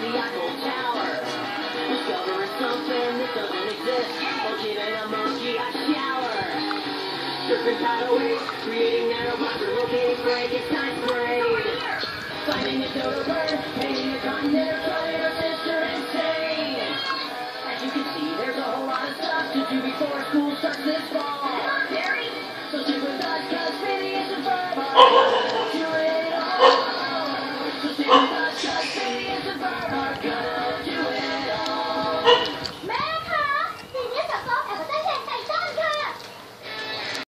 the Eiffel Tower. Discovering something that doesn't exist, or giving a monkey a shower. Surfing tidal waves, creating nanobots, relocating Frankenstein's brain. Finding a dodo bird, painting a continent, or killing her sister insane. As you can see, there's a whole lot of stuff to do before school starts this fall.